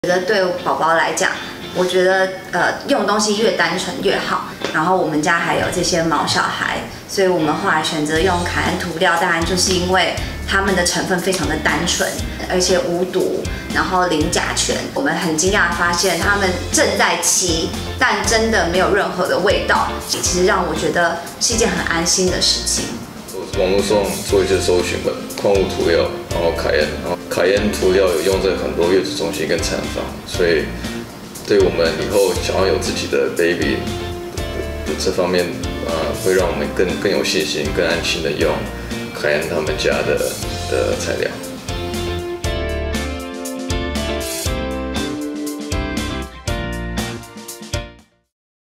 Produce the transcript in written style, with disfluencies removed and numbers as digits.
觉得对宝宝来讲，我觉得用东西越单纯越好。然后我们家还有这些毛小孩，所以我们后来选择用凯恩涂料，当然就是因为它们的成分非常的单纯，而且无毒，然后零甲醛。我们很惊讶地发现它们正在漆，但真的没有任何的味道，其实让我觉得是一件很安心的事情。 网络上做一些搜寻吧，矿物涂料，然后凯恩涂料有用在很多月子中心跟产房，所以对我们以后想要有自己的 baby 的这方面，会让我们更有信心、更安心的用凯恩他们家的材料。